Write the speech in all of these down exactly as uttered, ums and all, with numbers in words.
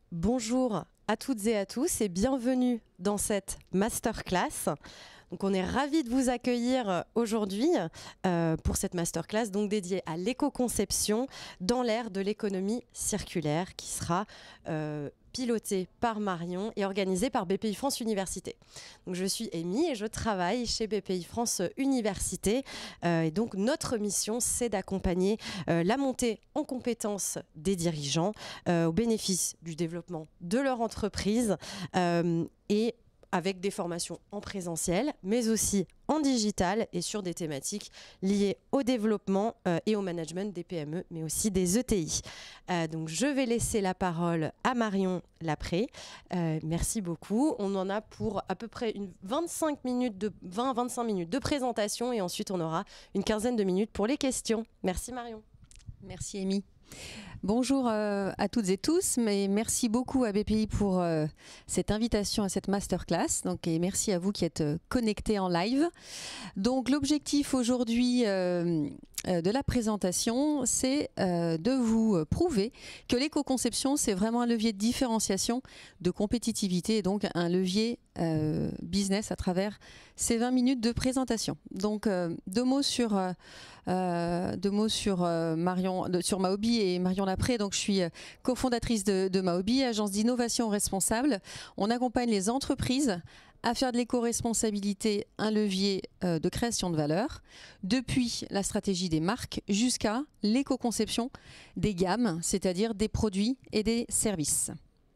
Bonjour à toutes et à tous et bienvenue dans cette masterclass. Donc on est ravis de vous accueillir aujourd'hui euh, pour cette masterclass donc dédiée à l'éco-conception dans l'ère de l'économie circulaire qui sera euh, pilotée par Marion et organisée par B P I France Université. Donc je suis Amy et je travaille chez B P I France Université euh, et donc notre mission c'est d'accompagner euh, la montée en compétences des dirigeants euh, au bénéfice du développement de leur entreprise euh, et avec des formations en présentiel, mais aussi en digital et sur des thématiques liées au développement euh, et au management des P M E, mais aussi des E T I. Euh, donc je vais laisser la parole à Marion Lapré. Euh, merci beaucoup. On en a pour à peu près une vingt-cinq minutes de, vingt à vingt-cinq minutes de présentation et ensuite on aura une quinzaine de minutes pour les questions. Merci Marion. Merci Amy. Bonjour euh, à toutes et tous, mais merci beaucoup à B P I pour euh, cette invitation à cette masterclass. Donc, et merci à vous qui êtes euh, connectés en live. Donc l'objectif aujourd'hui euh, euh, de la présentation, c'est euh, de vous prouver que l'éco-conception, c'est vraiment un levier de différenciation, de compétitivité et donc un levier euh, business à travers ces vingt minutes de présentation. Donc euh, deux mots sur, euh, euh, deux mots sur, euh, Marion, de, sur Maobi et Marion Lapré. Donc je suis cofondatrice de, de Maobi, agence d'innovation responsable. On accompagne les entreprises à faire de l'éco-responsabilité un levier euh, de création de valeur, depuis la stratégie des marques jusqu'à l'éco-conception des gammes, c'est-à-dire des produits et des services.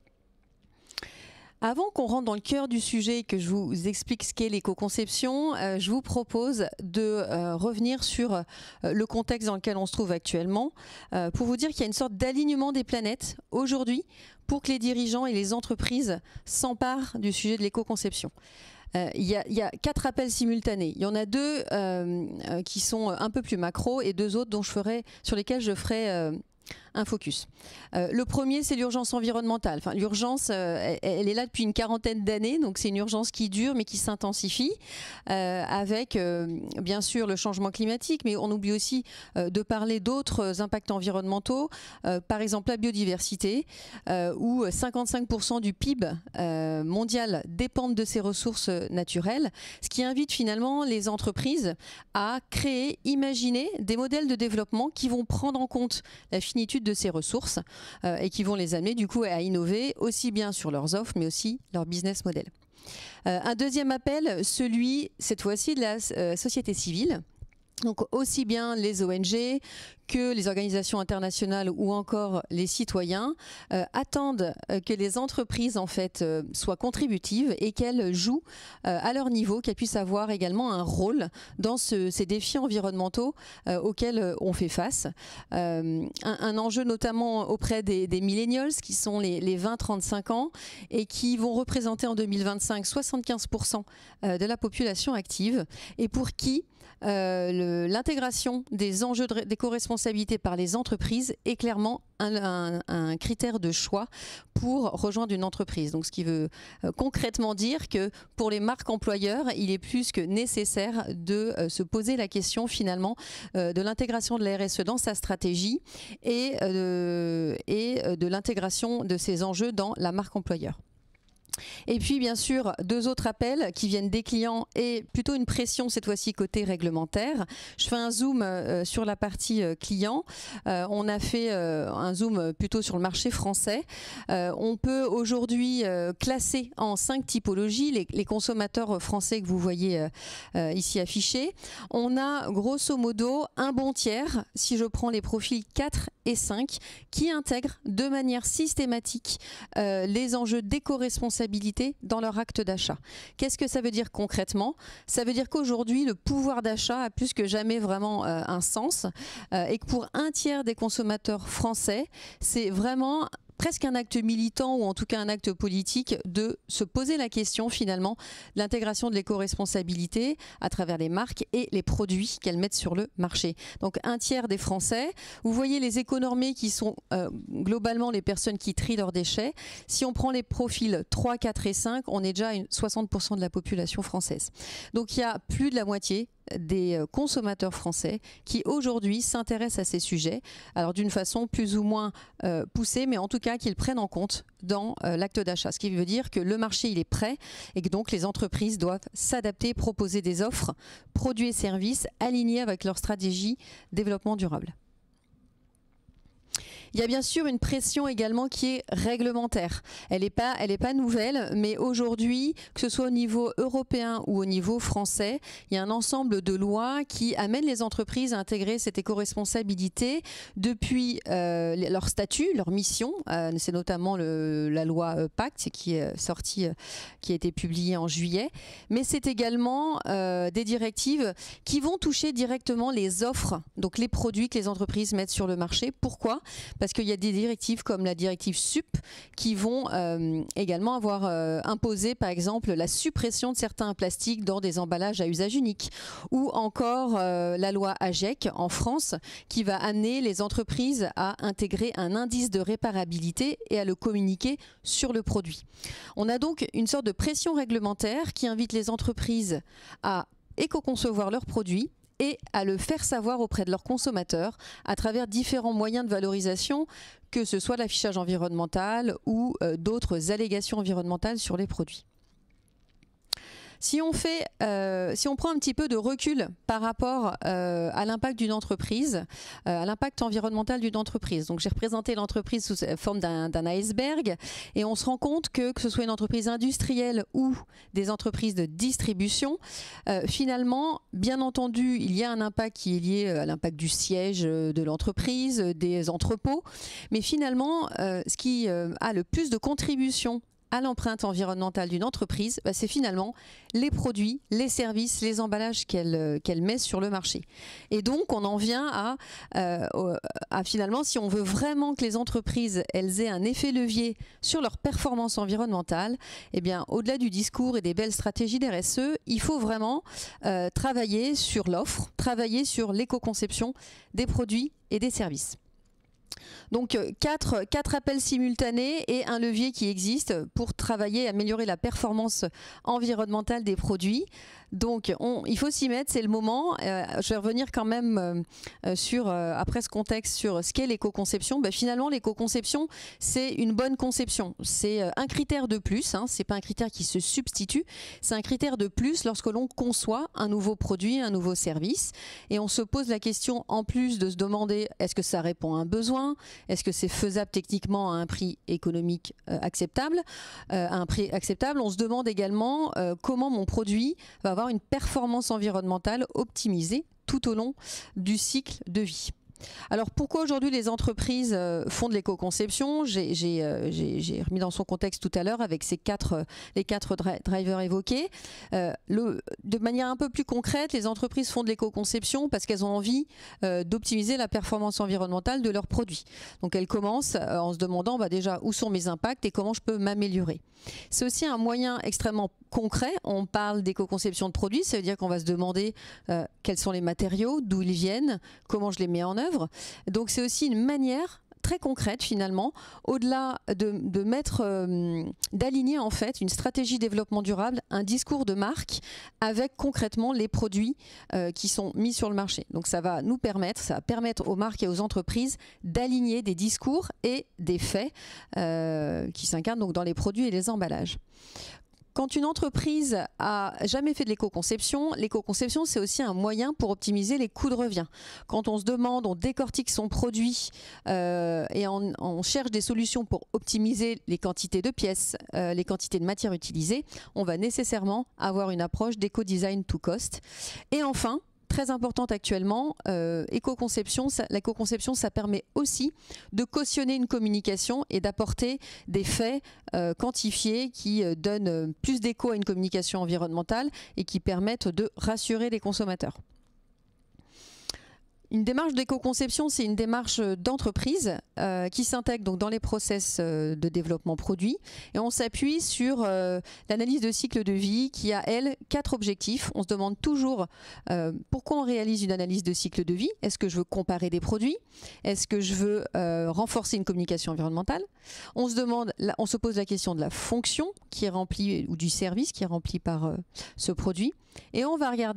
Avant qu'on rentre dans le cœur du sujet et que je vous explique ce qu'est l'éco-conception, euh, je vous propose de euh, revenir sur euh, le contexte dans lequel on se trouve actuellement euh, pour vous dire qu'il y a une sorte d'alignement des planètes aujourd'hui pour que les dirigeants et les entreprises s'emparent du sujet de l'éco-conception. Euh, il y a, il y a quatre appels simultanés. Il y en a deux euh, euh, qui sont un peu plus macro et deux autres dont je ferai, sur lesquels je ferai euh, un focus. Euh, le premier, c'est l'urgence environnementale. Enfin, l'urgence, euh, elle, elle est là depuis une quarantaine d'années, donc c'est une urgence qui dure mais qui s'intensifie euh, avec euh, bien sûr le changement climatique, mais on oublie aussi euh, de parler d'autres impacts environnementaux, euh, par exemple la biodiversité, euh, où cinquante-cinq pour cent du P I B euh, mondial dépendent de ces ressources naturelles, ce qui invite finalement les entreprises à créer, imaginer des modèles de développement qui vont prendre en compte la finitude de ces ressources euh, et qui vont les amener du coup à innover aussi bien sur leurs offres mais aussi leur business model. Euh, un deuxième appel, celui cette fois-ci de la euh, société civile. Donc aussi bien les O N G que les organisations internationales ou encore les citoyens euh, attendent euh, que les entreprises en fait euh, soient contributives et qu'elles jouent euh, à leur niveau, qu'elles puissent avoir également un rôle dans ce, ces défis environnementaux euh, auxquels euh, on fait face. Euh, un, un enjeu notamment auprès des, des millennials qui sont les, les vingt à trente-cinq ans et qui vont représenter en deux mille vingt-cinq soixante-quinze pour cent euh, de la population active et pour qui euh, l'intégration des enjeux d'éco-responsabilité par les entreprises est clairement un, un, un critère de choix pour rejoindre une entreprise. Donc, ce qui veut euh, concrètement dire que pour les marques employeurs, il est plus que nécessaire de euh, se poser la question finalement euh, de l'intégration de la R S E dans sa stratégie et, euh, et de l'intégration de ces enjeux dans la marque employeur. Et puis bien sûr deux autres appels qui viennent des clients et plutôt une pression cette fois-ci côté réglementaire. Je fais un zoom euh, sur la partie euh, client. Euh, on a fait euh, un zoom plutôt sur le marché français. Euh, on peut aujourd'hui euh, classer en cinq typologies les, les consommateurs français que vous voyez euh, euh, ici affichés. On a grosso modo un bon tiers, si je prends les profils quatre et cinq, qui intègrent de manière systématique euh, les enjeux d'éco-responsabilité dans leur acte d'achat. Qu'est-ce que ça veut dire concrètement? Ça veut dire qu'aujourd'hui, le pouvoir d'achat a plus que jamais vraiment euh, un sens euh, et que pour un tiers des consommateurs français, c'est vraiment presque un acte militant ou en tout cas un acte politique de se poser la question finalement de l'intégration de l'éco-responsabilité à travers les marques et les produits qu'elles mettent sur le marché. Donc un tiers des Français, vous voyez les éconormés qui sont euh, globalement les personnes qui trient leurs déchets. Si on prend les profils trois, quatre et cinq, on est déjà à soixante pour cent de la population française. Donc il y a plus de la moitié des consommateurs français qui aujourd'hui s'intéressent à ces sujets, alors d'une façon plus ou moins euh, poussée, mais en tout cas qu'ils prennent en compte dans euh, l'acte d'achat. Ce qui veut dire que le marché il est prêt et que donc les entreprises doivent s'adapter, proposer des offres, produits et services alignés avec leur stratégie développement durable. Il y a bien sûr une pression également qui est réglementaire. Elle n'est pas, elle n'est pas nouvelle, mais aujourd'hui, que ce soit au niveau européen ou au niveau français, il y a un ensemble de lois qui amènent les entreprises à intégrer cette éco-responsabilité depuis euh, leur statut, leur mission. Euh, c'est notamment le, la loi euh, Pacte qui est sortie, euh, qui a été publiée en juillet. Mais c'est également euh, des directives qui vont toucher directement les offres, donc les produits que les entreprises mettent sur le marché. Pourquoi ? Parce qu'il y a des directives comme la directive S U P qui vont euh, également avoir euh, imposé par exemple la suppression de certains plastiques dans des emballages à usage unique, ou encore euh, la loi AGEC en France qui va amener les entreprises à intégrer un indice de réparabilité et à le communiquer sur le produit. On a donc une sorte de pression réglementaire qui invite les entreprises à éco-concevoir leurs produits et à le faire savoir auprès de leurs consommateurs à travers différents moyens de valorisation, que ce soit l'affichage environnemental ou euh, d'autres allégations environnementales sur les produits. Si on, fait, euh, si on prend un petit peu de recul par rapport euh, à l'impact d'une entreprise, euh, à l'impact environnemental d'une entreprise. Donc j'ai représenté l'entreprise sous la forme d'un iceberg et on se rend compte que que ce soit une entreprise industrielle ou des entreprises de distribution, euh, finalement, bien entendu, il y a un impact qui est lié à l'impact du siège de l'entreprise, des entrepôts, mais finalement, euh, ce qui euh, a le plus de contribution à l'empreinte environnementale d'une entreprise, bah, c'est finalement les produits, les services, les emballages qu'elle qu'elle met sur le marché. Et donc, on en vient à, euh, à finalement, si on veut vraiment que les entreprises elles aient un effet levier sur leur performance environnementale, eh bien, au-delà du discours et des belles stratégies d'R S E, il faut vraiment euh, travailler sur l'offre, travailler sur l'éco-conception des produits et des services. Donc quatre, quatre appels simultanés et un levier qui existe pour travailler et améliorer la performance environnementale des produits. Donc on, il faut s'y mettre, c'est le moment. Euh, je vais revenir quand même euh, sur, euh, après ce contexte sur ce qu'est l'éco-conception. Ben, finalement, l'éco-conception, c'est une bonne conception. C'est un critère de plus, hein, c'est pas un critère qui se substitue, c'est un critère de plus lorsque l'on conçoit un nouveau produit, un nouveau service. Et on se pose la question, en plus de se demander, est-ce que ça répond à un besoin ? Est-ce que c'est faisable techniquement à un prix économique euh, acceptable, euh, à un prix acceptable? On se demande également euh, comment mon produit va avoir une performance environnementale optimisée tout au long du cycle de vie. Alors pourquoi aujourd'hui les entreprises euh, font de l'éco-conception? J'ai euh, remis dans son contexte tout à l'heure avec ces quatre, euh, les quatre dri drivers évoqués. Euh, le, de manière un peu plus concrète, les entreprises font de l'éco-conception parce qu'elles ont envie euh, d'optimiser la performance environnementale de leurs produits. Donc elles commencent euh, en se demandant bah, déjà où sont mes impacts et comment je peux m'améliorer. C'est aussi un moyen extrêmement concret. On parle d'éco-conception de produits, ça veut dire qu'on va se demander euh, quels sont les matériaux, d'où ils viennent, comment je les mets en œuvre. Donc c'est aussi une manière très concrète finalement, au-delà de, de mettre, euh, d'aligner en fait une stratégie développement durable, un discours de marque avec concrètement les produits euh, qui sont mis sur le marché. Donc ça va nous permettre, ça va permettre aux marques et aux entreprises d'aligner des discours et des faits euh, qui s'incarnent donc dans les produits et les emballages. Quand une entreprise a jamais fait de l'éco-conception, l'éco-conception c'est aussi un moyen pour optimiser les coûts de revient. Quand on se demande, on décortique son produit euh, et on, on cherche des solutions pour optimiser les quantités de pièces, euh, les quantités de matières utilisées, on va nécessairement avoir une approche d'éco-design to cost. Et enfin, très importante actuellement, euh, éco-conception, l'éco-conception, ça permet aussi de cautionner une communication et d'apporter des faits euh, quantifiés qui euh, donnent plus d'écho à une communication environnementale et qui permettent de rassurer les consommateurs. Une démarche d'éco-conception, c'est une démarche d'entreprise euh, qui s'intègre donc dans les process euh, de développement produit. Et on s'appuie sur euh, l'analyse de cycle de vie qui a, elle, quatre objectifs. On se demande toujours euh, pourquoi on réalise une analyse de cycle de vie. Est-ce que je veux comparer des produits? Est-ce que je veux euh, renforcer une communication environnementale? On se demande, on se pose la question de la fonction qui est remplie, ou du service qui est rempli par euh, ce produit. Et on va regarder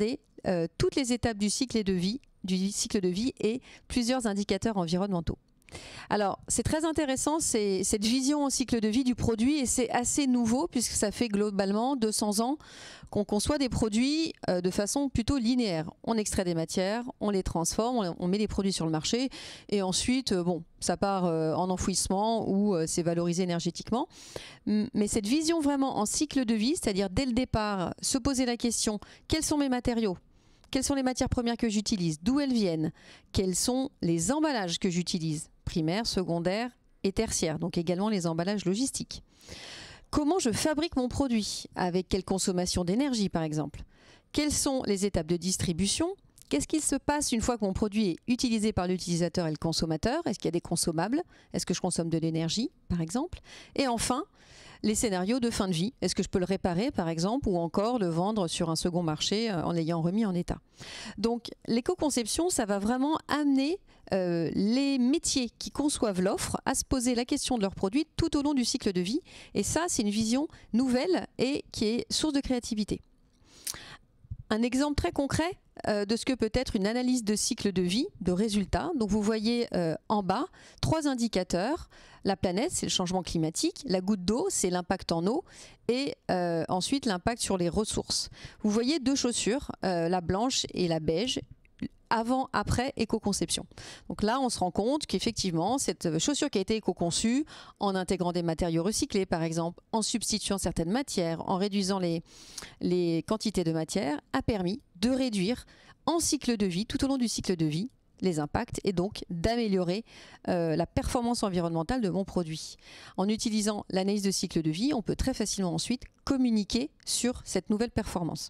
euh, toutes les étapes du cycle de vie, du cycle de vie et plusieurs indicateurs environnementaux. Alors, c'est très intéressant, c'est cette vision en cycle de vie du produit et c'est assez nouveau puisque ça fait globalement deux cents ans qu'on conçoit des produits euh, de façon plutôt linéaire. On extrait des matières, on les transforme, on, on met les produits sur le marché et ensuite, euh, bon, ça part euh, en enfouissement ou euh, c'est valorisé énergétiquement. Mais cette vision vraiment en cycle de vie, c'est-à-dire dès le départ, se poser la question, quels sont mes matériaux ? Quelles sont les matières premières que j'utilise? D'où elles viennent? Quels sont les emballages que j'utilise? Primaires, secondaires et tertiaires, donc également les emballages logistiques. Comment je fabrique mon produit? Avec quelle consommation d'énergie par exemple? Quelles sont les étapes de distribution? Qu'est-ce qu'il se passe une fois que mon produit est utilisé par l'utilisateur et le consommateur? Est-ce qu'il y a des consommables? Est-ce que je consomme de l'énergie par exemple? Et enfin, les scénarios de fin de vie. Est-ce que je peux le réparer par exemple ou encore le vendre sur un second marché en l'ayant remis en état? Donc l'éco-conception, ça va vraiment amener euh, les métiers qui conçoivent l'offre à se poser la question de leurs produits tout au long du cycle de vie. Et ça, c'est une vision nouvelle et qui est source de créativité. Un exemple très concret euh, de ce que peut être une analyse de cycle de vie, de résultats. Donc vous voyez euh, en bas trois indicateurs. La planète, c'est le changement climatique. La goutte d'eau, c'est l'impact en eau. Et euh, ensuite, l'impact sur les ressources. Vous voyez deux chaussures, euh, la blanche et la beige, avant, après éco-conception. Donc là, on se rend compte qu'effectivement, cette chaussure qui a été éco-conçue, en intégrant des matériaux recyclés, par exemple, en substituant certaines matières, en réduisant les, les quantités de matière, a permis de réduire en cycle de vie, tout au long du cycle de vie, les impacts et donc d'améliorer euh, la performance environnementale de mon produit. En utilisant l'analyse de cycle de vie, on peut très facilement ensuite communiquer sur cette nouvelle performance.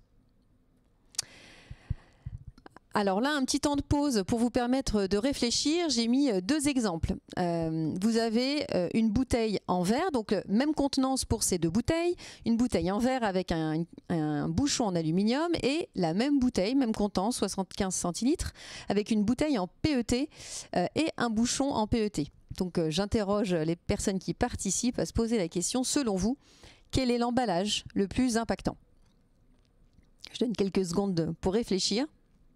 Alors là, un petit temps de pause pour vous permettre de réfléchir. J'ai mis deux exemples. Euh, vous avez une bouteille en verre, donc même contenance pour ces deux bouteilles. Une bouteille en verre avec un, un bouchon en aluminium et la même bouteille, même contenance, soixante-quinze centilitres, avec une bouteille en P E T euh, et un bouchon en P E T. Donc euh, j'interroge les personnes qui participent à se poser la question, selon vous, quel est l'emballage le plus impactant? Je donne quelques secondes pour réfléchir.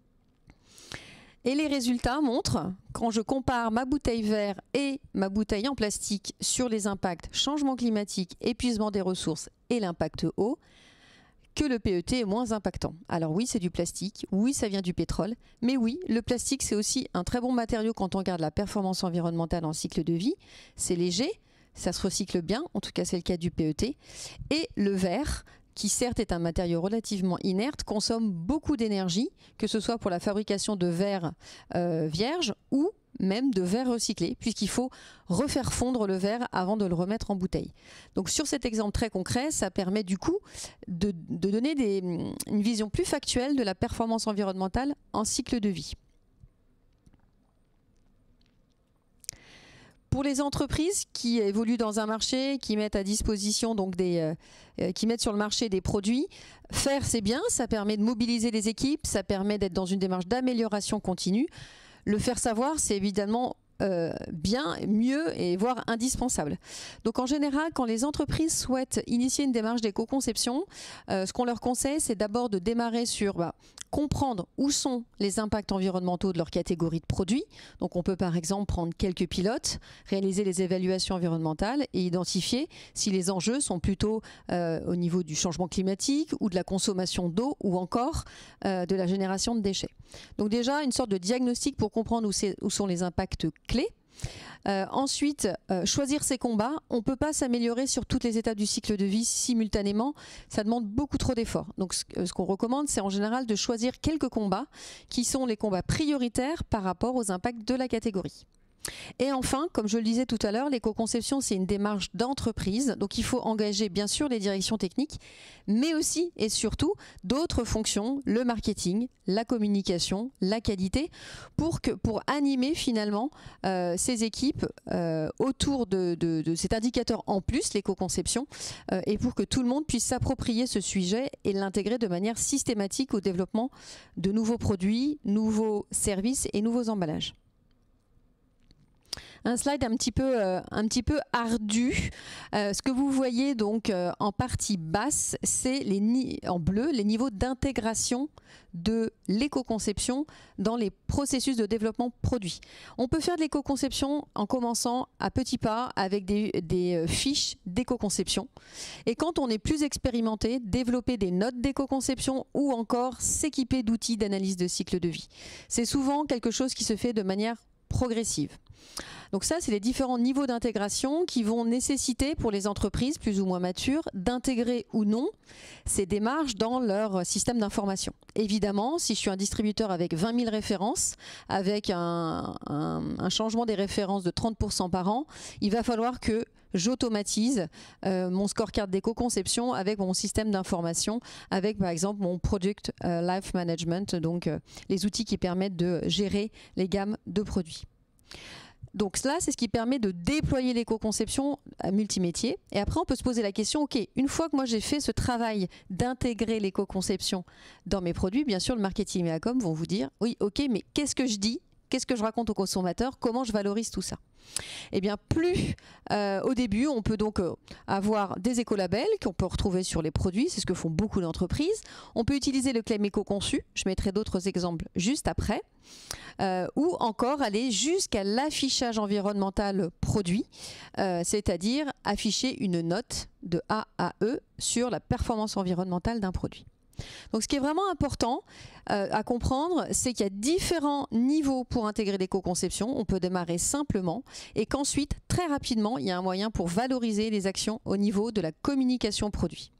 Et les résultats montrent, quand je compare ma bouteille verre et ma bouteille en plastique sur les impacts changement climatique, épuisement des ressources et l'impact eau, que le P E T est moins impactant. Alors oui, c'est du plastique, oui, ça vient du pétrole, mais oui, le plastique, c'est aussi un très bon matériau quand on regarde la performance environnementale en cycle de vie. C'est léger, ça se recycle bien, en tout cas c'est le cas du P E T. Et le verre, qui certes est un matériau relativement inerte, consomme beaucoup d'énergie, que ce soit pour la fabrication de verre euh, vierge ou même de verre recyclé, puisqu'il faut refaire fondre le verre avant de le remettre en bouteille. Donc sur cet exemple très concret, ça permet du coup de, de donner des, une vision plus factuelle de la performance environnementale en cycle de vie. Pour les entreprises qui évoluent dans un marché, qui mettent à disposition donc des, euh, qui mettent sur le marché des produits, faire c'est bien, ça permet de mobiliser les équipes, ça permet d'être dans une démarche d'amélioration continue. Le faire savoir, c'est évidemment euh, bien, mieux et voire indispensable. Donc en général, quand les entreprises souhaitent initier une démarche d'éco-conception, euh, ce qu'on leur conseille, c'est d'abord de démarrer sur bah, comprendre où sont les impacts environnementaux de leur catégorie de produits. Donc on peut par exemple prendre quelques pilotes, réaliser les évaluations environnementales et identifier si les enjeux sont plutôt euh, au niveau du changement climatique ou de la consommation d'eau ou encore euh, de la génération de déchets. Donc déjà une sorte de diagnostic pour comprendre où, c'est, où sont les impacts clés. Euh, ensuite, euh, choisir ses combats. On ne peut pas s'améliorer sur toutes les étapes du cycle de vie simultanément. Ça demande beaucoup trop d'efforts. Donc ce, ce qu'on recommande, c'est en général de choisir quelques combats qui sont les combats prioritaires par rapport aux impacts de la catégorie. Et enfin, comme je le disais tout à l'heure, l'éco-conception, c'est une démarche d'entreprise. Donc il faut engager bien sûr les directions techniques, mais aussi et surtout d'autres fonctions, le marketing, la communication, la qualité, pour, que, pour animer finalement euh, ces équipes euh, autour de, de, de cet indicateur en plus, l'éco-conception, euh, et pour que tout le monde puisse s'approprier ce sujet et l'intégrer de manière systématique au développement de nouveaux produits, nouveaux services et nouveaux emballages. un slide un petit peu, euh, un petit peu ardu. Euh, ce que vous voyez donc euh, en partie basse, c'est les ni en bleu les niveaux d'intégration de l'éco-conception dans les processus de développement produit. On peut faire de l'éco-conception en commençant à petits pas avec des, des fiches d'éco-conception. Et quand on est plus expérimenté, développer des notes d'éco-conception ou encore s'équiper d'outils d'analyse de cycle de vie. C'est souvent quelque chose qui se fait de manière progressive. Donc ça, c'est les différents niveaux d'intégration qui vont nécessiter pour les entreprises plus ou moins matures d'intégrer ou non ces démarches dans leur système d'information. Évidemment, si je suis un distributeur avec vingt mille références, avec un, un, un changement des références de trente pour cent par an, il va falloir que j'automatise euh, mon scorecard d'éco-conception avec mon système d'information, avec par exemple mon Product euh, Life Management, donc euh, les outils qui permettent de gérer les gammes de produits. Donc cela, c'est ce qui permet de déployer l'éco-conception à multimétier. Et après, on peut se poser la question, ok, une fois que moi j'ai fait ce travail d'intégrer l'éco-conception dans mes produits, bien sûr, le marketing et la com vont vous dire, oui, ok, mais qu'est-ce que je dis ? Qu'est-ce que je raconte aux consommateurs? Comment je valorise tout ça? Eh bien, plus euh, au début, on peut donc euh, avoir des écolabels qu'on peut retrouver sur les produits, c'est ce que font beaucoup d'entreprises. On peut utiliser le claim éco-conçu, je mettrai d'autres exemples juste après, euh, ou encore aller jusqu'à l'affichage environnemental produit, euh, c'est-à-dire afficher une note de A à E sur la performance environnementale d'un produit. Donc ce qui est vraiment important euh, à comprendre, c'est qu'il y a différents niveaux pour intégrer l'éco-conception. On peut démarrer simplement et qu'ensuite, très rapidement, il y a un moyen pour valoriser les actions au niveau de la communication produit.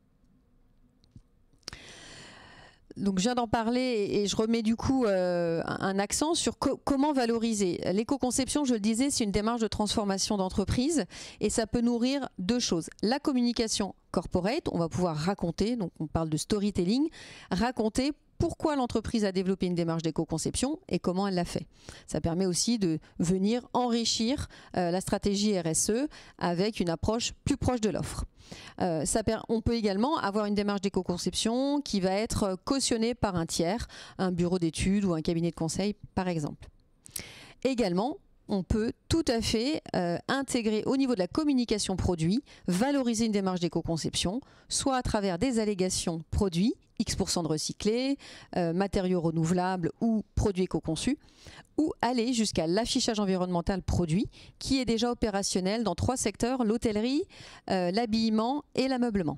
Donc je viens d'en parler et je remets du coup euh, un accent sur co comment valoriser. L'éco-conception, je le disais, c'est une démarche de transformation d'entreprise et ça peut nourrir deux choses. La communication corporate, on va pouvoir raconter, donc on parle de storytelling, raconter pourquoi l'entreprise a développé une démarche d'éco-conception et comment elle l'a fait. Ça permet aussi de venir enrichir euh, la stratégie R S E avec une approche plus proche de l'offre. Euh, on peut également avoir une démarche d'éco-conception qui va être cautionnée par un tiers, un bureau d'études ou un cabinet de conseil par exemple. Également, on peut tout à fait euh, intégrer au niveau de la communication produit, valoriser une démarche d'éco-conception, soit à travers des allégations produits, X pour cent de recyclés, euh, matériaux renouvelables ou produits éco-conçus, ou aller jusqu'à l'affichage environnemental produit, qui est déjà opérationnel dans trois secteurs, l'hôtellerie, euh, l'habillement et l'ameublement.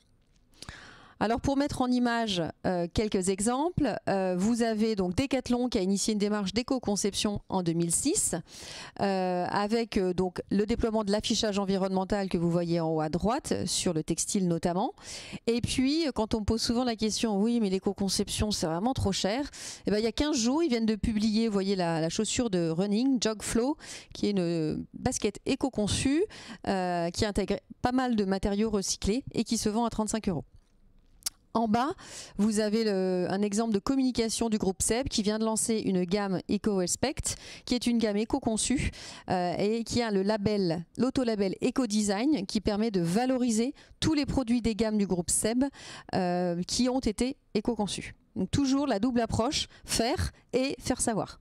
Alors pour mettre en image euh, quelques exemples, euh, vous avez donc Decathlon qui a initié une démarche d'éco-conception en deux mille six euh, avec euh, donc le déploiement de l'affichage environnemental que vous voyez en haut à droite sur le textile notamment. Et puis quand on me pose souvent la question, oui mais l'éco-conception c'est vraiment trop cher, et ben, il y a quinze jours ils viennent de publier, vous voyez la, la chaussure de running Jog Flow qui est une basket éco-conçue euh, qui intègre pas mal de matériaux recyclés et qui se vend à trente-cinq euros. En bas, vous avez le, un exemple de communication du groupe Seb qui vient de lancer une gamme EcoRespect, qui est une gamme éco-conçue euh, et qui a le label, l'auto-label Eco-Design, qui permet de valoriser tous les produits des gammes du groupe Seb euh, qui ont été éco-conçus. Donc toujours la double approche, faire et faire savoir.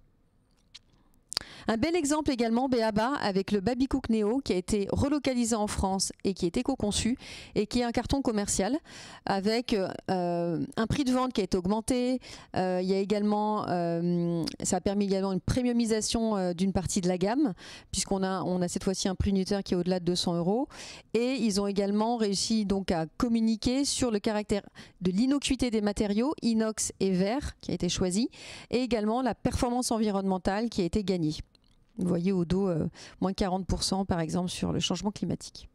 Un bel exemple également, B A B A, avec le Babycook Neo qui a été relocalisé en France et qui est éco-conçu et qui est un carton commercial avec euh, un prix de vente qui a été augmenté. Euh, il y a également, euh, ça a permis également une premiumisation euh, d'une partie de la gamme puisqu'on a, on a cette fois-ci un prix unitaire qui est au-delà de deux cents euros. Et ils ont également réussi donc à communiquer sur le caractère de l'innocuité des matériaux, inox et verre qui a été choisi, et également la performance environnementale qui a été gagnée. Vous voyez au dos, euh, moins quarante pour cent par exemple sur le changement climatique.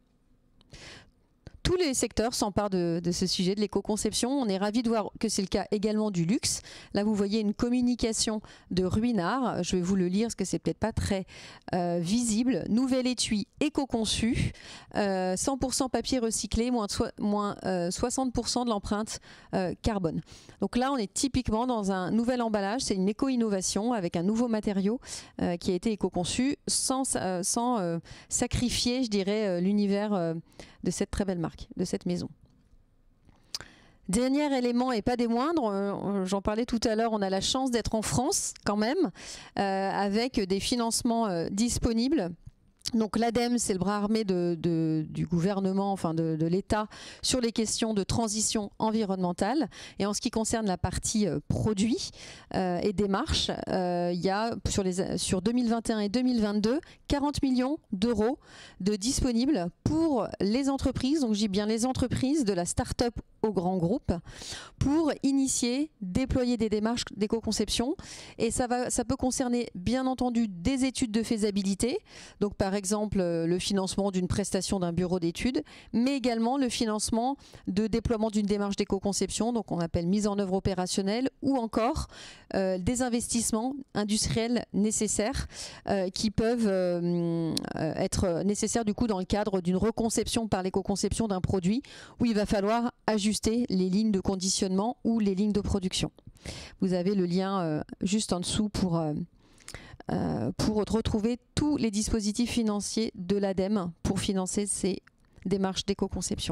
Tous les secteurs s'emparent de, de ce sujet de l'éco-conception. On est ravis de voir que c'est le cas également du luxe. Là, vous voyez une communication de Ruinart. Je vais vous le lire parce que c'est peut-être pas très euh, visible. Nouvel étui éco-conçu, euh, cent pour cent papier recyclé, moins, so moins euh, soixante pour cent de l'empreinte euh, carbone. Donc là, on est typiquement dans un nouvel emballage. C'est une éco-innovation avec un nouveau matériau euh, qui a été éco-conçu sans, euh, sans euh, sacrifier, je dirais, euh, l'univers euh, de cette très belle marque, de cette maison. Dernier élément et pas des moindres, euh, j'en parlais tout à l'heure, on a la chance d'être en France quand même, euh, avec des financements euh, disponibles. Donc l'ADEME, c'est le bras armé de, de, du gouvernement, enfin de, de l'État, sur les questions de transition environnementale. Et en ce qui concerne la partie euh, produits euh, et démarches, euh, il y a sur, les, sur deux mille vingt et un et deux mille vingt-deux, quarante millions d'euros de disponibles pour les entreprises, donc je dis bien les entreprises de la start-up au grand groupe, pour initier, déployer des démarches d'éco-conception. Et ça, va, ça peut concerner bien entendu des études de faisabilité, donc par exemple le financement d'une prestation d'un bureau d'études, mais également le financement de déploiement d'une démarche d'éco-conception, donc on appelle mise en œuvre opérationnelle, ou encore euh, des investissements industriels nécessaires euh, qui peuvent euh, être nécessaires du coup dans le cadre d'une reconception par l'éco-conception d'un produit où il va falloir ajuster les lignes de conditionnement ou les lignes de production. Vous avez le lien euh, juste en dessous pour, euh, euh, pour retrouver tous les dispositifs financiers de l'ADEME pour financer ces démarches d'éco-conception.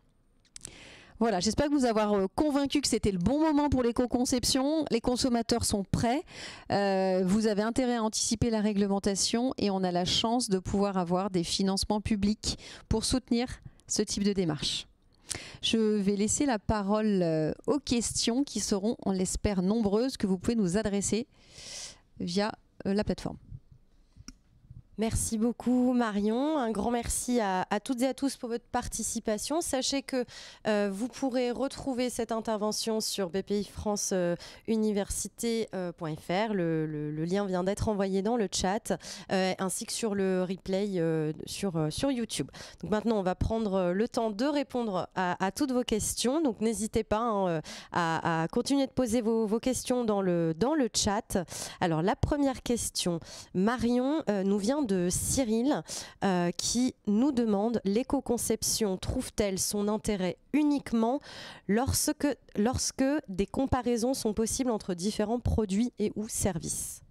Voilà, j'espère que vous avoir convaincu que c'était le bon moment pour l'éco-conception. Les consommateurs sont prêts, euh, vous avez intérêt à anticiper la réglementation et on a la chance de pouvoir avoir des financements publics pour soutenir ce type de démarche. Je vais laisser la parole euh, aux questions qui seront, on l'espère, nombreuses, que vous pouvez nous adresser via euh, la plateforme. Merci beaucoup Marion, un grand merci à, à toutes et à tous pour votre participation. Sachez que euh, vous pourrez retrouver cette intervention sur b p i france université point f r, le, le, le lien vient d'être envoyé dans le chat, euh, ainsi que sur le replay euh, sur, euh, sur YouTube. Donc maintenant on va prendre le temps de répondre à, à toutes vos questions, donc n'hésitez pas hein, à, à continuer de poser vos, vos questions dans le, dans le chat. Alors la première question, Marion, euh, nous vient de de Cyril euh, qui nous demande: l'éco-conception trouve-t-elle son intérêt uniquement lorsque, lorsque des comparaisons sont possibles entre différents produits et ou services?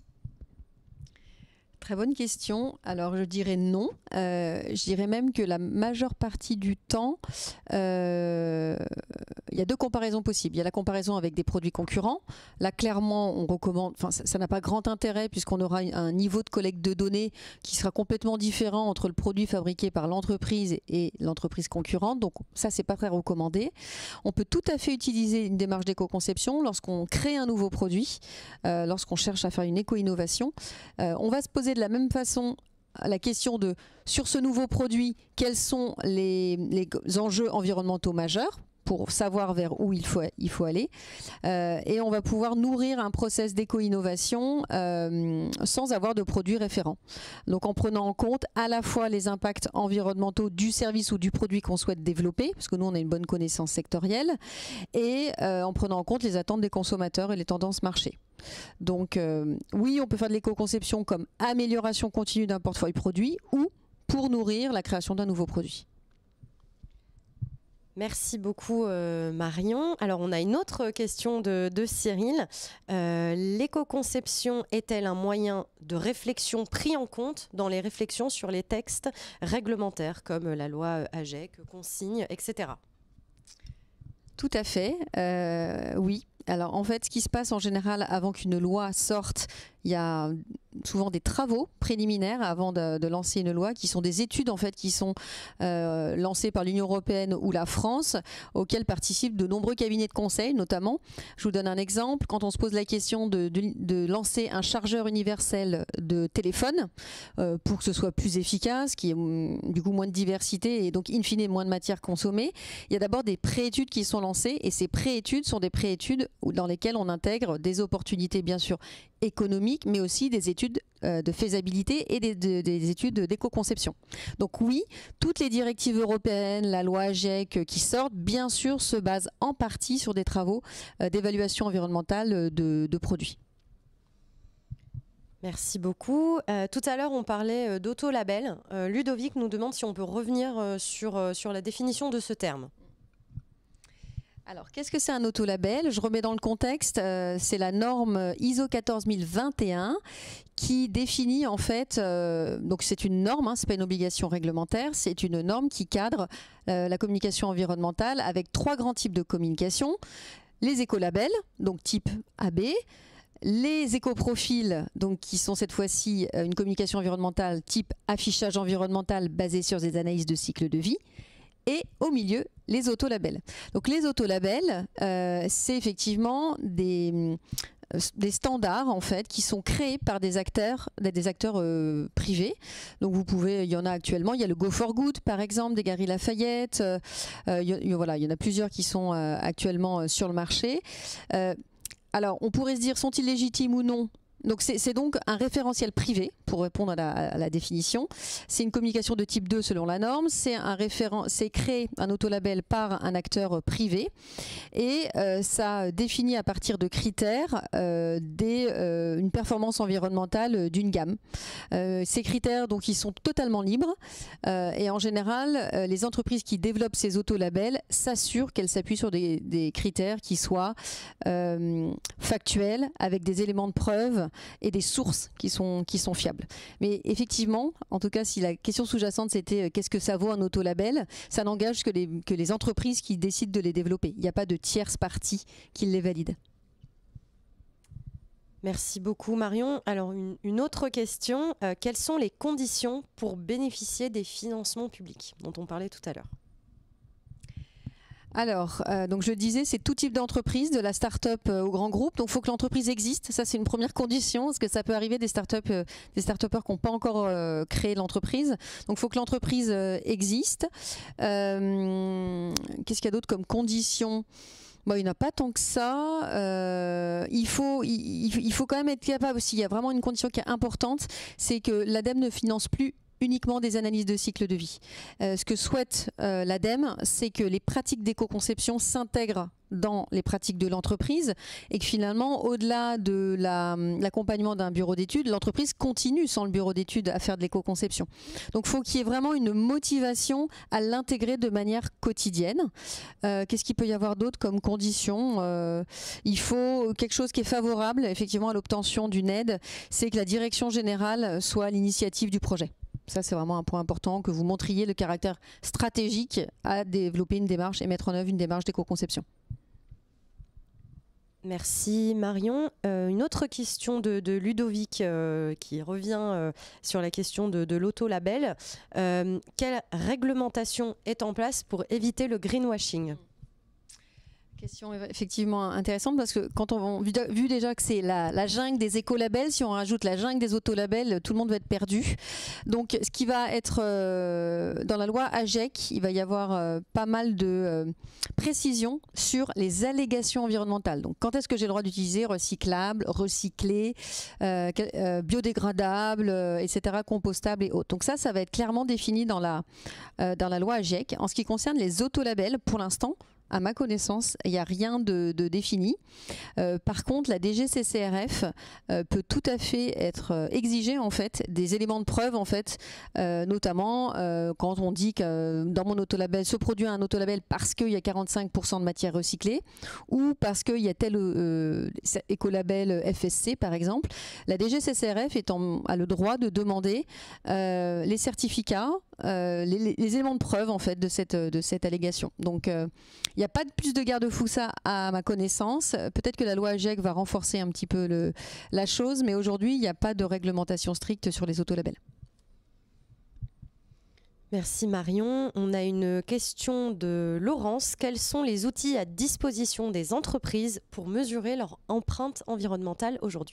Très bonne question. Alors je dirais non. Euh, je dirais même que la majeure partie du temps, euh, il y a deux comparaisons possibles. Il y a la comparaison avec des produits concurrents. Là, clairement, on recommande. Enfin, ça n'a pas grand intérêt puisqu'on aura un niveau de collecte de données qui sera complètement différent entre le produit fabriqué par l'entreprise et l'entreprise concurrente. Donc ça, c'est pas très recommandé. On peut tout à fait utiliser une démarche d'éco-conception lorsqu'on crée un nouveau produit, euh, lorsqu'on cherche à faire une éco-innovation. Euh, on va se poser de la même façon la question de, sur ce nouveau produit, quels sont les, les enjeux environnementaux majeurs pour savoir vers où il faut, il faut aller. Euh, et on va pouvoir nourrir un process d'éco-innovation euh, sans avoir de produits référents. Donc en prenant en compte à la fois les impacts environnementaux du service ou du produit qu'on souhaite développer, parce que nous on a une bonne connaissance sectorielle, et euh, en prenant en compte les attentes des consommateurs et les tendances marché. Donc euh, oui, on peut faire de l'éco-conception comme amélioration continue d'un portefeuille produit ou pour nourrir la création d'un nouveau produit. Merci beaucoup euh, Marion. Alors on a une autre question de, de Cyril. Euh, l'éco-conception est-elle un moyen de réflexion pris en compte dans les réflexions sur les textes réglementaires comme la loi AGEC, consigne, et cetera? Tout à fait, euh, oui. Alors en fait, ce qui se passe en général avant qu'une loi sorte, il y a souvent des travaux préliminaires avant de, de lancer une loi, qui sont des études en fait qui sont euh, lancées par l'Union européenne ou la France, auxquelles participent de nombreux cabinets de conseil notamment. Je vous donne un exemple. Quand on se pose la question de, de, de lancer un chargeur universel de téléphone euh, pour que ce soit plus efficace, qui ait du coup moins de diversité et donc in fine moins de matière consommée, il y a d'abord des préétudes qui sont lancées, et ces préétudes sont des préétudes dans lesquelles on intègre des opportunités bien sûr économiques, mais aussi des études euh, de faisabilité et des, de, des études d'éco-conception. Donc oui, toutes les directives européennes, la loi AGEC qui sortent, bien sûr, se basent en partie sur des travaux euh, d'évaluation environnementale de, de produits. Merci beaucoup. Euh, tout à l'heure, on parlait euh, d'auto-label. Euh, Ludovic nous demande si on peut revenir euh, sur, euh, sur la définition de ce terme. Alors, qu'est-ce que c'est un autolabel? Je remets dans le contexte, euh, c'est la norme I S O quatorze mille vingt et un qui définit en fait, euh, donc c'est une norme, hein, c'est pas une obligation réglementaire, c'est une norme qui cadre euh, la communication environnementale avec trois grands types de communication. Les écolabels, donc type A B, les écoprofils, donc qui sont cette fois-ci euh, une communication environnementale type affichage environnemental basé sur des analyses de cycle de vie. Et au milieu, les autolabels. Donc les autolabels, euh, c'est effectivement des, euh, des standards en fait qui sont créés par des acteurs, des acteurs euh, privés. Donc vous pouvez, il y en a actuellement, il y a le Go for Good par exemple des Galeries Lafayette. Euh, euh, il, voilà, il y en a plusieurs qui sont euh, actuellement euh, sur le marché. Euh, alors on pourrait se dire, sont-ils légitimes ou non? Donc c'est donc un référentiel privé, pour répondre à la, à la définition. C'est une communication de type deux selon la norme. C'est un référent, c'est créé un autolabel par un acteur privé et euh, ça définit à partir de critères euh, des, euh, une performance environnementale d'une gamme. Euh, ces critères, donc, ils sont totalement libres euh, et en général, euh, les entreprises qui développent ces autolabels s'assurent qu'elles s'appuient sur des, des critères qui soient euh, factuels, avec des éléments de preuve et des sources qui sont, qui sont fiables. Mais effectivement, en tout cas, si la question sous-jacente c'était euh, qu'est-ce que ça vaut un autolabel, ça n'engage que les, que les entreprises qui décident de les développer. Il n'y a pas de tierce partie qui les valide. Merci beaucoup Marion. Alors une, une autre question, euh, quelles sont les conditions pour bénéficier des financements publics dont on parlait tout à l'heure? Alors, euh, donc je disais, c'est tout type d'entreprise, de la start-up euh, au grand groupe. Donc, il faut que l'entreprise existe. Ça, c'est une première condition, parce que ça peut arriver des start-up, euh, des start-upers qui n'ont pas encore euh, créé l'entreprise. Donc, il faut que l'entreprise euh, existe. Euh, Qu'est-ce qu'il y a d'autre comme condition? Bon, il n'y en a pas tant que ça. Euh, il, faut, il, il faut quand même être capable, s'il y a vraiment une condition qui est importante, c'est que l'ADEME ne finance plus uniquement des analyses de cycle de vie. Euh, ce que souhaite euh, l'ADEME, c'est que les pratiques d'éco-conception s'intègrent dans les pratiques de l'entreprise et que finalement, au-delà de l'accompagnement la, d'un bureau d'études, l'entreprise continue sans le bureau d'études à faire de l'éco-conception. Donc, il faut qu'il y ait vraiment une motivation à l'intégrer de manière quotidienne. Euh, Qu'est-ce qu'il peut y avoir d'autre comme condition? euh, Il faut quelque chose qui est favorable effectivement à l'obtention d'une aide, c'est que la direction générale soit à l'initiative du projet. Ça, c'est vraiment un point important, que vous montriez le caractère stratégique à développer une démarche et mettre en œuvre une démarche d'éco-conception. Merci Marion. Euh, une autre question de, de Ludovic euh, qui revient euh, sur la question de, de l'autolabel. Euh, quelle réglementation est en place pour éviter le greenwashing ? Question effectivement intéressante parce que quand on vu, vu déjà que c'est la, la jungle des écolabels, si on rajoute la jungle des autolabels, tout le monde va être perdu. Donc ce qui va être euh, dans la loi AGEC, il va y avoir euh, pas mal de euh, précisions sur les allégations environnementales. Donc quand est-ce que j'ai le droit d'utiliser recyclable, recyclé, euh, euh, biodégradable, euh, et cetera, compostable et autres. Donc ça, ça va être clairement défini dans la, euh, dans la loi AGEC. En ce qui concerne les autolabels, pour l'instant, à ma connaissance, il n'y a rien de, de défini. Euh, par contre, la D G C C R F euh, peut tout à fait être euh, exigée en fait des éléments de preuve en fait, euh, notamment euh, quand on dit que euh, dans mon autolabel se produit un autolabel parce qu'il y a quarante-cinq pour cent de matière recyclée ou parce qu'il y a tel euh, écolabel F S C par exemple. La D G C C R F est en, a le droit de demander euh, les certificats, euh, les, les éléments de preuve en fait de cette, de cette allégation. Donc euh, il n'y a pas de plus de garde-fou ça à ma connaissance. Peut-être que la loi AGEC va renforcer un petit peu le, la chose, mais aujourd'hui, il n'y a pas de réglementation stricte sur les autolabels. Merci Marion. On a une question de Laurence. Quels sont les outils à disposition des entreprises pour mesurer leur empreinte environnementale aujourd'hui ?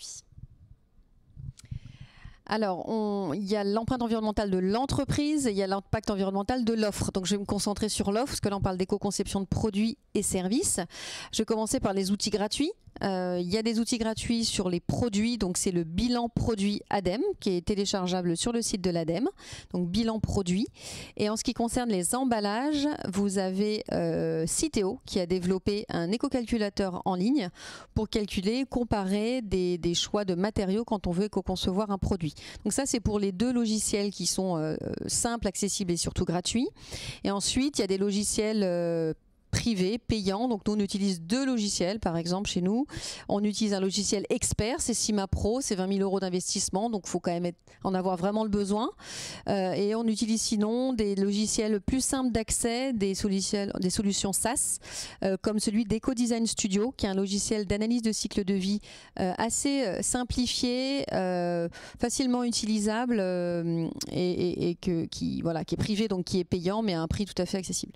Alors, on, il y a l'empreinte environnementale de l'entreprise et il y a l'impact environnemental de l'offre. Donc, je vais me concentrer sur l'offre parce que là, on parle d'éco-conception de produits et services. Je vais commencer par les outils gratuits. Euh, il y a des outils gratuits sur les produits, donc c'est le bilan produit ADEME qui est téléchargeable sur le site de l'ADEME, donc bilan produit. Et en ce qui concerne les emballages, vous avez euh, Citeo qui a développé un éco-calculateur en ligne pour calculer, comparer des, des choix de matériaux quand on veut éco-concevoir un produit. Donc ça, c'est pour les deux logiciels qui sont euh, simples, accessibles et surtout gratuits. Et ensuite, il y a des logiciels euh, privé, payant. Donc nous on utilise deux logiciels par exemple chez nous. On utilise un logiciel expert, c'est Cima Pro, c'est vingt mille euros d'investissement, donc il faut quand même être, en avoir vraiment le besoin. Euh, et on utilise sinon des logiciels plus simples d'accès, des solutions, des solutions SaaS, euh, comme celui d'EcoDesign Studio, qui est un logiciel d'analyse de cycle de vie euh, assez simplifié, euh, facilement utilisable euh, et, et, et que, qui, voilà, qui est privé, donc qui est payant, mais à un prix tout à fait accessible.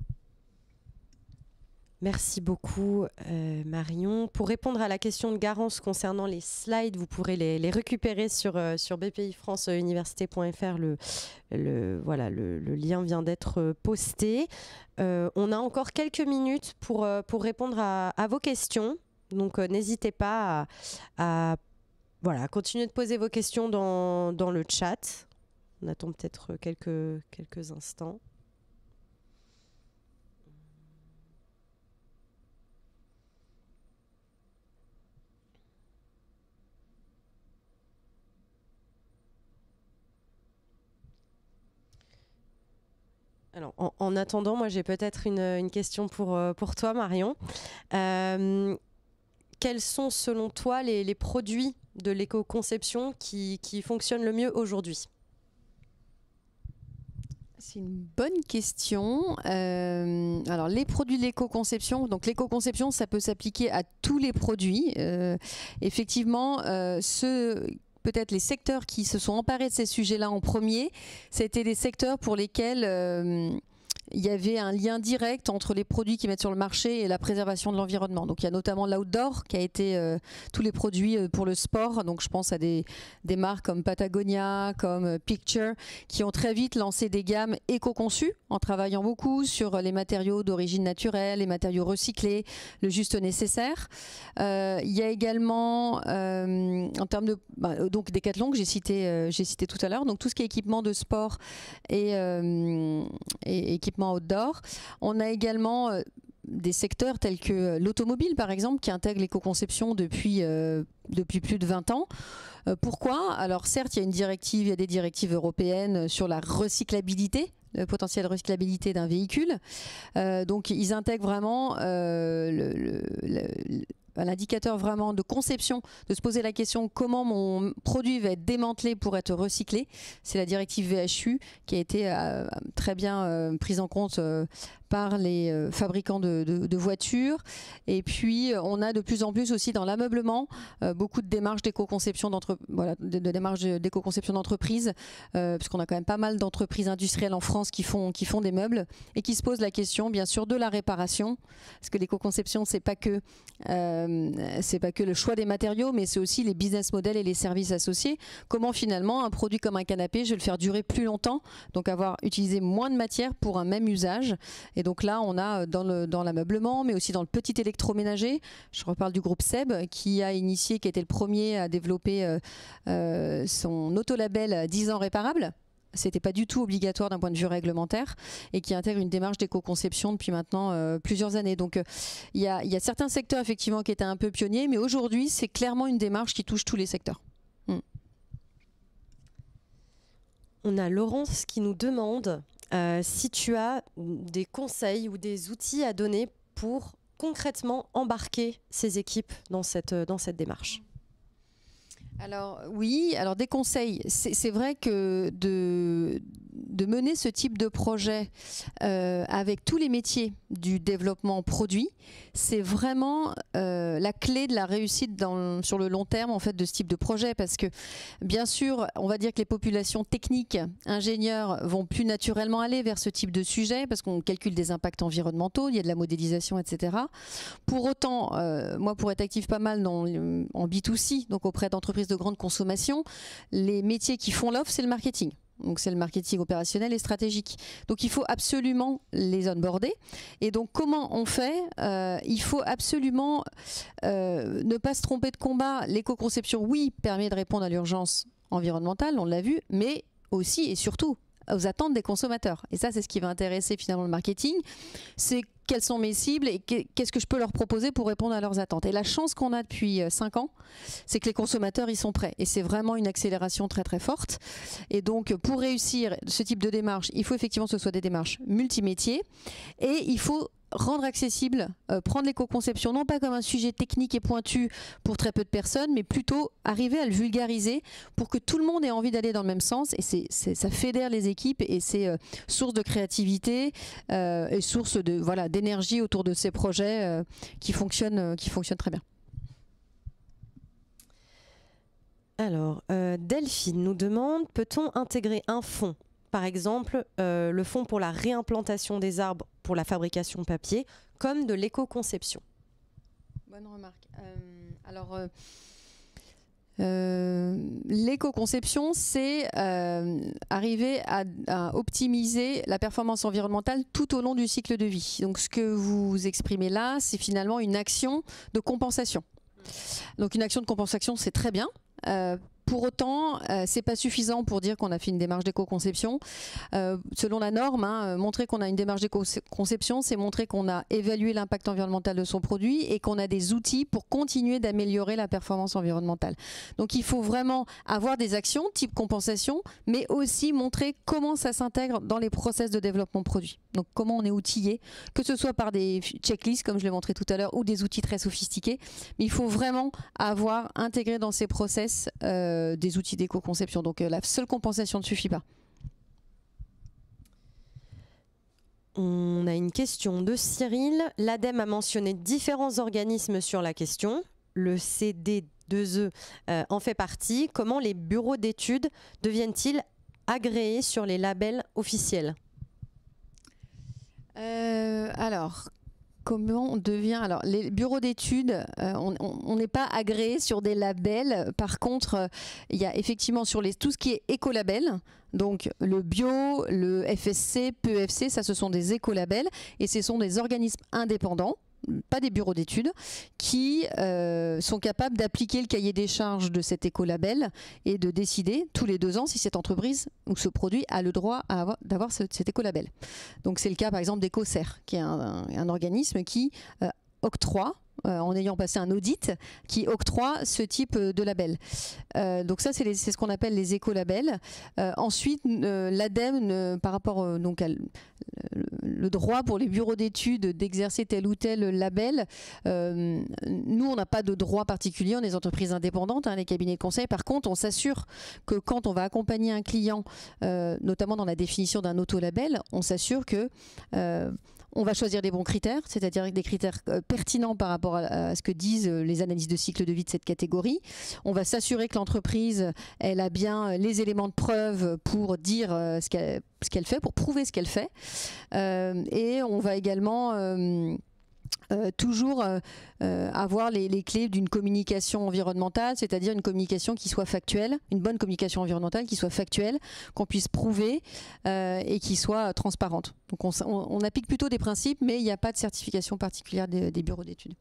Merci beaucoup euh, Marion. Pour répondre à la question de Garance concernant les slides, vous pourrez les, les récupérer sur, euh, sur b p i france université point f r. Le, le, voilà, le, le lien vient d'être posté. Euh, on a encore quelques minutes pour, euh, pour répondre à, à vos questions. Donc euh, n'hésitez pas à, à voilà, continuer de poser vos questions dans, dans le chat. On attend peut-être quelques, quelques instants. Alors, en, en attendant, moi j'ai peut-être une, une question pour, pour toi Marion. Euh, quels sont selon toi les, les produits de l'éco-conception qui, qui fonctionnent le mieux aujourd'hui ? C'est une bonne question. Euh, alors les produits de l'éco-conception, donc l'éco-conception ça peut s'appliquer à tous les produits. Euh, effectivement, euh, ceux... peut-être les secteurs qui se sont emparés de ces sujets-là en premier, c'était des secteurs pour lesquels euh, il y avait un lien direct entre les produits qu'ils mettent sur le marché et la préservation de l'environnement. Donc il y a notamment l'outdoor qui a été euh, tous les produits euh, pour le sport. Donc je pense à des, des marques comme Patagonia, comme euh, Picture, qui ont très vite lancé des gammes éco-conçues en travaillant beaucoup sur les matériaux d'origine naturelle, les matériaux recyclés, le juste nécessaire. Euh, il y a également euh, en termes de bah, donc Decathlon que j'ai cité, euh, j'ai cité tout à l'heure. Donc tout ce qui est équipement de sport et, euh, et équipement outdoor. On a également euh, des secteurs tels que l'automobile par exemple qui intègre l'éco-conception depuis, euh, depuis plus de vingt ans. Euh, pourquoi ? Alors certes il y a une directive, il y a des directives européennes sur la recyclabilité, le potentiel recyclabilité d'un véhicule. Euh, donc ils intègrent vraiment euh, le, le, le l'indicateur vraiment de conception, de se poser la question comment mon produit va être démantelé pour être recyclé. C'est la directive V H U qui a été euh, très bien euh, prise en compte euh, par les euh, fabricants de, de, de voitures. Et puis on a de plus en plus aussi dans l'ameublement euh, beaucoup de démarches d'éco-conception d'entre, voilà, de, de démarches d'éco-conception d'entreprise, euh, puisqu'on a quand même pas mal d'entreprises industrielles en France qui font, qui font des meubles et qui se posent la question bien sûr de la réparation, parce que l'éco-conception c'est pas que euh, c'est pas que le choix des matériaux, mais c'est aussi les business models et les services associés. Comment finalement un produit comme un canapé, je vais le faire durer plus longtemps, donc avoir utilisé moins de matière pour un même usage. Et donc là, on a dans le dans l'ameublement, mais aussi dans le petit électroménager. Je reparle du groupe Seb qui a initié, qui était le premier à développer euh, euh, son autolabel dix ans réparable. C'était pas du tout obligatoire d'un point de vue réglementaire et qui intègre une démarche d'éco-conception depuis maintenant euh, plusieurs années. Donc il euh, y, a, y a certains secteurs effectivement qui étaient un peu pionniers, mais aujourd'hui c'est clairement une démarche qui touche tous les secteurs. Mm. On a Laurence qui nous demande euh, si tu as des conseils ou des outils à donner pour concrètement embarquer ces équipes dans cette, dans cette démarche. Alors oui, alors des conseils, c'est vrai que de, de mener ce type de projet euh, avec tous les métiers du développement produit, c'est vraiment euh, la clé de la réussite dans, sur le long terme en fait de ce type de projet, parce que bien sûr on va dire que les populations techniques, ingénieurs vont plus naturellement aller vers ce type de sujet parce qu'on calcule des impacts environnementaux, il y a de la modélisation, et cetera. Pour autant, euh, moi pour être active pas mal dans, en B deux C, donc auprès d'entreprises de grande consommation, les métiers qui font l'offre, c'est le marketing. Donc c'est le marketing opérationnel et stratégique. Donc il faut absolument les onboarder. Et donc comment on fait ? euh, Il faut absolument euh, ne pas se tromper de combat. L'éco-conception, oui, permet de répondre à l'urgence environnementale, on l'a vu, mais aussi et surtout aux attentes des consommateurs. Et ça, c'est ce qui va intéresser finalement le marketing. C'est quelles sont mes cibles et qu'est-ce que je peux leur proposer pour répondre à leurs attentes. Et la chance qu'on a depuis cinq ans, c'est que les consommateurs, ils sont prêts. Et c'est vraiment une accélération très très forte. Et donc, pour réussir ce type de démarche, il faut effectivement que ce soit des démarches multimétiers. Et il faut rendre accessible, euh, prendre l'éco-conception non pas comme un sujet technique et pointu pour très peu de personnes, mais plutôt arriver à le vulgariser pour que tout le monde ait envie d'aller dans le même sens. Et c'est, c'est, ça fédère les équipes et c'est euh, source de créativité euh, et source de, voilà, d'énergie autour de ces projets euh, qui fonctionnent, euh, qui fonctionnent très bien. Alors, euh, Delphine nous demande, peut-on intégrer un fonds, par exemple euh, le fonds pour la réimplantation des arbres pour la fabrication papier, comme de l'éco-conception? Bonne remarque. Euh, alors, euh, euh, l'éco-conception, c'est euh, arriver à, à optimiser la performance environnementale tout au long du cycle de vie. Donc, ce que vous exprimez là, c'est finalement une action de compensation. Donc, une action de compensation, c'est très bien. Euh, Pour autant, euh, c'est pas suffisant pour dire qu'on a fait une démarche d'éco-conception. Euh, selon la norme, hein, montrer qu'on a une démarche d'éco-conception, c'est montrer qu'on a évalué l'impact environnemental de son produit et qu'on a des outils pour continuer d'améliorer la performance environnementale. Donc il faut vraiment avoir des actions type compensation, mais aussi montrer comment ça s'intègre dans les process de développement produit. Donc comment on est outillé, que ce soit par des checklists, comme je l'ai montré tout à l'heure, ou des outils très sophistiqués. Mais il faut vraiment avoir intégré dans ces process euh, des outils d'éco-conception. Donc euh, la seule compensation ne suffit pas. On a une question de Cyril. L'ADEME a mentionné différents organismes sur la question. Le C D deux E euh, en fait partie. Comment les bureaux d'études deviennent-ils agréés sur les labels officiels? euh, Alors... Comment on devient... Alors, les bureaux d'études, euh, on n'est pas agréé sur des labels. Par contre, il euh, y a effectivement sur les, tout ce qui est écolabel, donc le bio, le F S C, P E F C, ça ce sont des écolabels et ce sont des organismes indépendants, pas des bureaux d'études, qui euh, sont capables d'appliquer le cahier des charges de cet écolabel et de décider tous les deux ans si cette entreprise ou ce produit a le droit d'avoir ce, cet écolabel. Donc c'est le cas par exemple d'Ecocer, qui est un, un, un organisme qui euh, octroie, Euh, en ayant passé un audit, qui octroie ce type de label. Euh, donc ça, c'est ce qu'on appelle les écolabels. Euh, ensuite, euh, l'ADEME, euh, par rapport euh, donc à le, le droit pour les bureaux d'études d'exercer tel ou tel label, euh, nous, on n'a pas de droit particulier, on est des entreprises indépendantes, hein, les cabinets de conseil. Par contre, on s'assure que quand on va accompagner un client, euh, notamment dans la définition d'un auto-label, on s'assure que euh, on va choisir des bons critères, c'est-à-dire des critères pertinents par rapport à ce que disent les analyses de cycle de vie de cette catégorie. On va s'assurer que l'entreprise, elle a bien les éléments de preuve pour dire ce qu'elle, ce qu'elle fait, pour prouver ce qu'elle fait. Euh, et on va également... Euh, Euh, toujours euh, euh, avoir les, les clés d'une communication environnementale, c'est-à-dire une communication qui soit factuelle, une bonne communication environnementale qui soit factuelle, qu'on puisse prouver euh, et qui soit transparente. Donc on, on, on applique plutôt des principes, mais il n'y a pas de certification particulière des, des bureaux d'études.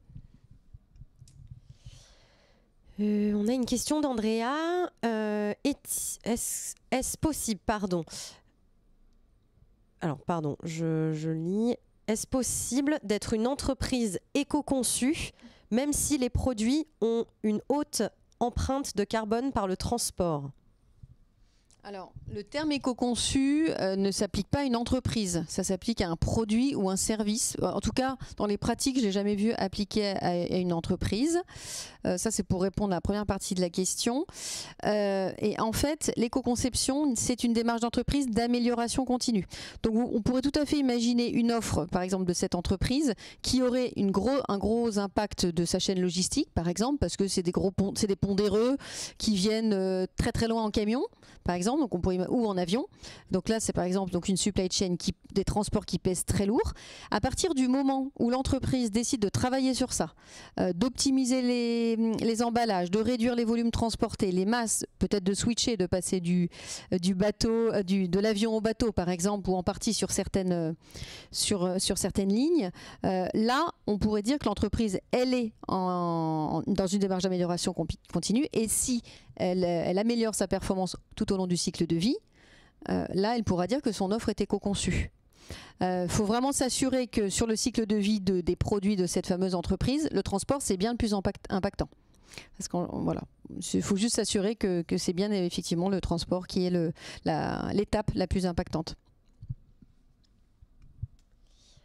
Euh, on a une question d'Andrea. Euh, est-ce est-ce possible, pardon. Alors, pardon, je, je lis. Est-ce possible d'être une entreprise éco-conçue, même si les produits ont une haute empreinte de carbone par le transport? Alors, le terme éco-conçu euh, ne s'applique pas à une entreprise, ça s'applique à un produit ou un service. En tout cas, dans les pratiques, je n'ai jamais vu appliquer à, à une entreprise. Euh, ça, c'est pour répondre à la première partie de la question. Euh, et en fait, l'éco-conception, c'est une démarche d'entreprise d'amélioration continue. Donc, on pourrait tout à fait imaginer une offre, par exemple, de cette entreprise qui aurait une gros, un gros impact de sa chaîne logistique, par exemple, parce que c'est des gros ponts, c'est des pondéreux qui viennent euh, très très loin en camion, par exemple. Donc on pourrait, ou en avion. Donc là, c'est par exemple donc une supply chain, qui, des transports qui pèsent très lourd. À partir du moment où l'entreprise décide de travailler sur ça, euh, d'optimiser les, les emballages, de réduire les volumes transportés, les masses, peut-être de switcher, de passer du, du bateau, euh, du, de l'avion au bateau, par exemple, ou en partie sur certaines, euh, sur, sur certaines lignes, euh, là, on pourrait dire que l'entreprise, elle est en, en, dans une démarche d'amélioration continue. Et si elle, elle améliore sa performance tout au long du cycle de vie, euh, là, elle pourra dire que son offre est éco-conçue. Il euh, faut vraiment s'assurer que sur le cycle de vie de, des produits de cette fameuse entreprise, le transport, c'est bien le plus impact, impactant. Parce qu'il voilà, faut juste s'assurer que, que c'est bien effectivement le transport qui est le, la, l'étape la plus impactante.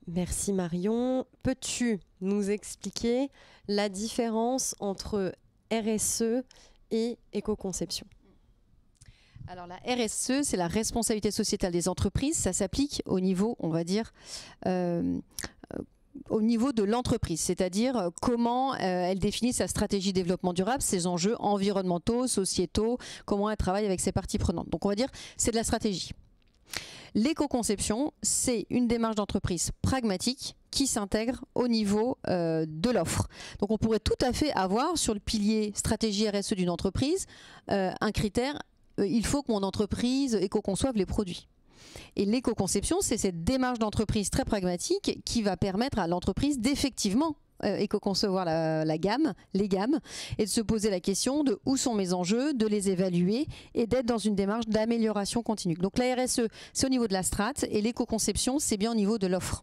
Merci Marion. Peux-tu nous expliquer la différence entre R S E et éco-conception ? Alors la R S E, c'est la responsabilité sociétale des entreprises. Ça s'applique au niveau, on va dire, euh, euh, au niveau de l'entreprise, c'est-à-dire comment euh, elle définit sa stratégie de développement durable, ses enjeux environnementaux, sociétaux, comment elle travaille avec ses parties prenantes. Donc on va dire c'est de la stratégie. L'éco-conception, c'est une démarche d'entreprise pragmatique qui s'intègre au niveau euh, de l'offre. Donc on pourrait tout à fait avoir sur le pilier stratégie R S E d'une entreprise euh, un critère, euh, il faut que mon entreprise éco-conçoive les produits. Et l'éco-conception, c'est cette démarche d'entreprise très pragmatique qui va permettre à l'entreprise d'effectivement euh, éco-concevoir la, la gamme, les gammes, et de se poser la question de où sont mes enjeux, de les évaluer et d'être dans une démarche d'amélioration continue. Donc la R S E, c'est au niveau de la strate et l'éco-conception, c'est bien au niveau de l'offre.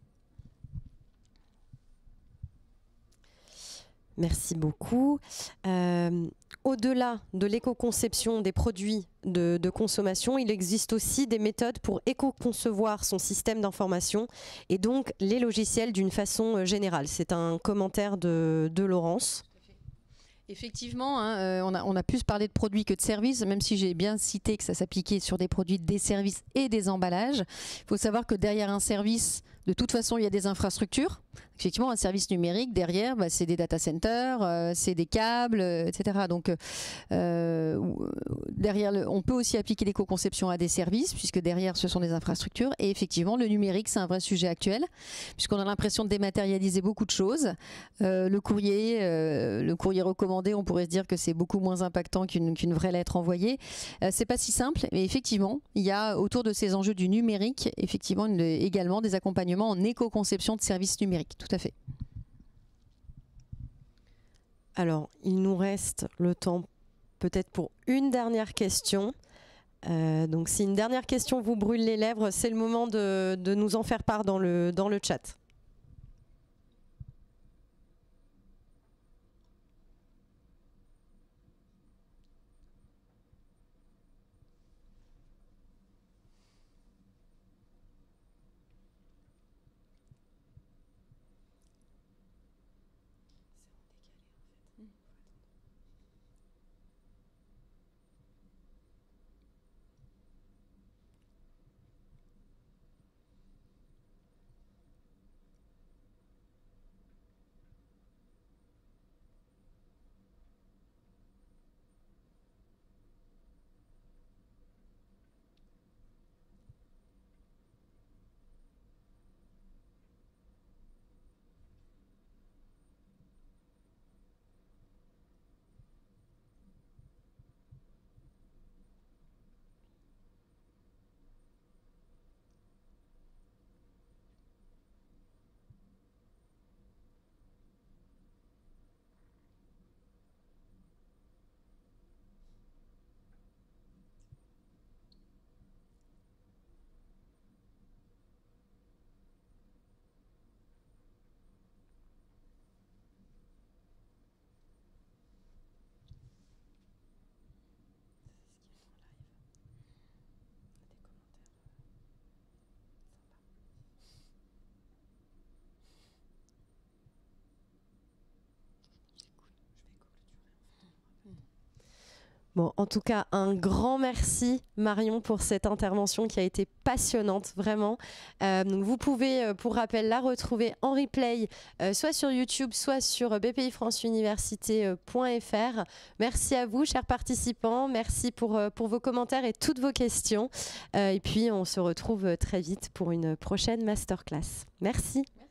Merci beaucoup. Euh, au-delà de l'éco-conception des produits de, de consommation, il existe aussi des méthodes pour éco-concevoir son système d'information et donc les logiciels d'une façon générale. C'est un commentaire de, de Laurence. Effectivement, hein, euh, on, a, on a plus parlé de produits que de services, même si j'ai bien cité que ça s'appliquait sur des produits, des services et des emballages. Il faut savoir que derrière un service, de toute façon, il y a des infrastructures. Effectivement, un service numérique, derrière, bah, c'est des data centers, euh, c'est des câbles, euh, et cetera. Donc, euh, derrière, le, on peut aussi appliquer l'éco-conception à des services, puisque derrière, ce sont des infrastructures. Et effectivement, le numérique, c'est un vrai sujet actuel, puisqu'on a l'impression de dématérialiser beaucoup de choses. Euh, le courrier, euh, le courrier recommandé, on pourrait se dire que c'est beaucoup moins impactant qu'une qu'une vraie lettre envoyée. Euh, c'est pas si simple, mais effectivement, il y a autour de ces enjeux du numérique, effectivement, une, également des accompagnements en éco-conception de services numériques. Tout à fait. Alors, il nous reste le temps peut-être pour une dernière question. Euh, donc, si une dernière question vous brûle les lèvres, c'est le moment de, de nous en faire part dans le, dans le chat. Bon, en tout cas, un grand merci Marion pour cette intervention qui a été passionnante, vraiment. Euh, donc vous pouvez, euh, pour rappel, la retrouver en replay, euh, soit sur YouTube, soit sur b p i france université point f r. Merci à vous, chers participants. Merci pour, euh, pour vos commentaires et toutes vos questions. Euh, et puis, on se retrouve très vite pour une prochaine masterclass. Merci. Merci.